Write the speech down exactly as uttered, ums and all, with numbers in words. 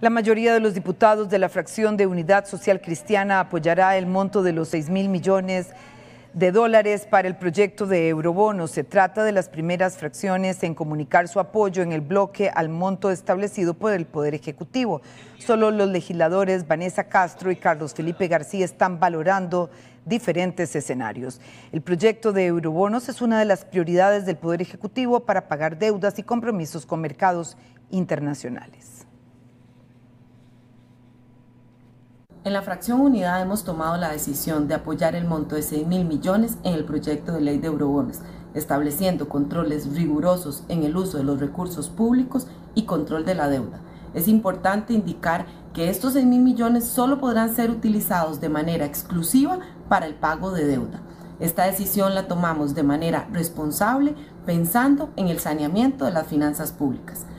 La mayoría de los diputados de la fracción de Unidad Social Cristiana apoyará el monto de los seis mil millones de dólares para el proyecto de eurobonos. Se trata de las primeras fracciones en comunicar su apoyo en el bloque al monto establecido por el Poder Ejecutivo. Solo los legisladores Vanessa Castro y Carlos Felipe García están valorando diferentes escenarios. El proyecto de eurobonos es una de las prioridades del Poder Ejecutivo para pagar deudas y compromisos con mercados internacionales. En la fracción Unidad hemos tomado la decisión de apoyar el monto de seis mil millones en el proyecto de ley de eurobonos, estableciendo controles rigurosos en el uso de los recursos públicos y control de la deuda. Es importante indicar que estos seis mil millones solo podrán ser utilizados de manera exclusiva para el pago de deuda. Esta decisión la tomamos de manera responsable, pensando en el saneamiento de las finanzas públicas.